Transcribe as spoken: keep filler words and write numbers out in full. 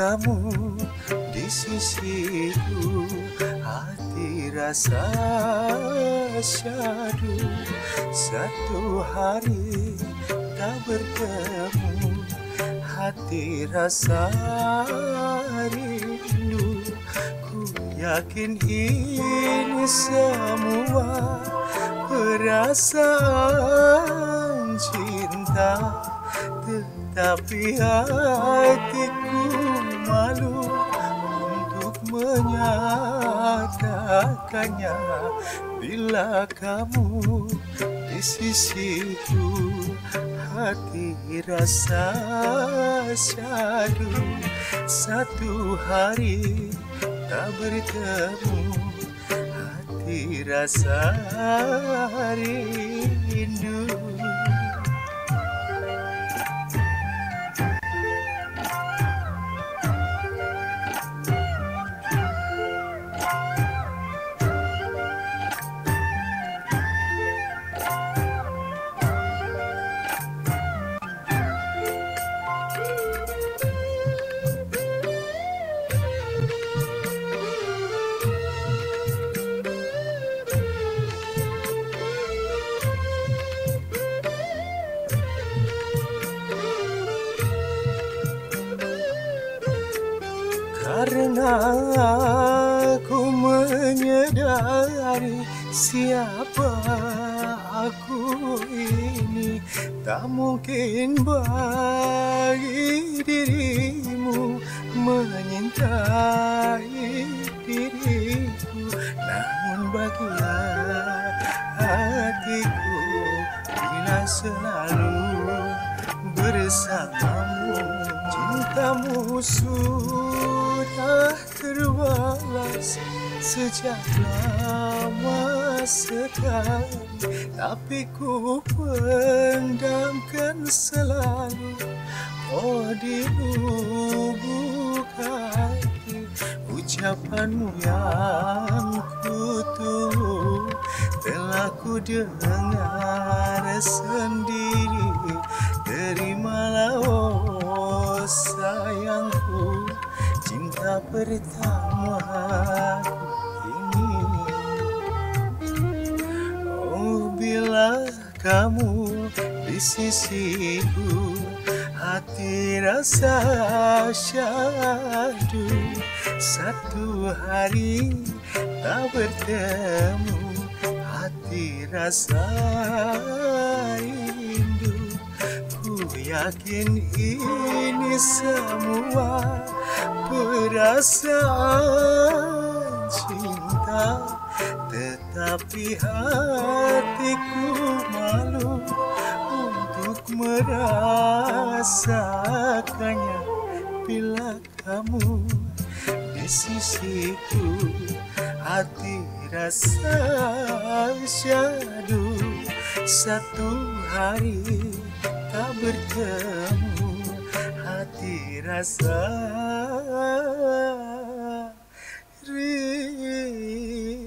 kamu di sisiku, hati rasa syadu. Satu hari tak bertemu, hati rasa rindu. Ku yakin ini semua perasaan cinta, tetapi hatiku malu untuk menyatakannya. Bila kamu di sisiku, hati rasa syadu. Satu hari tak bertemu, hati rasa rindu. Karena aku menyadari siapa aku ini, tak mungkin bagi dirimu menyintai diriku. Namun bagilah hatiku bila selalu bersamamu. Cintamu sudah terbalas sejak lama sekali, tapi ku pendamkan selalu. Oh, di lubuk hati ucapanmu yang ku tunggu telah ku dengar sendiri. Terimalah oh sayangku, cinta pertamaku ini. Oh, bila kamu di sisiku, hati rasa syadu. Satu hari tak bertemu, hati rasa rindu. Ku yakin ini semua perasaan cinta, tetapi hatiku malu untuk merasakannya. Bila kamu di sisiku, hati rasa syadu. Satu hari tak bertemu, hati rasa rindu.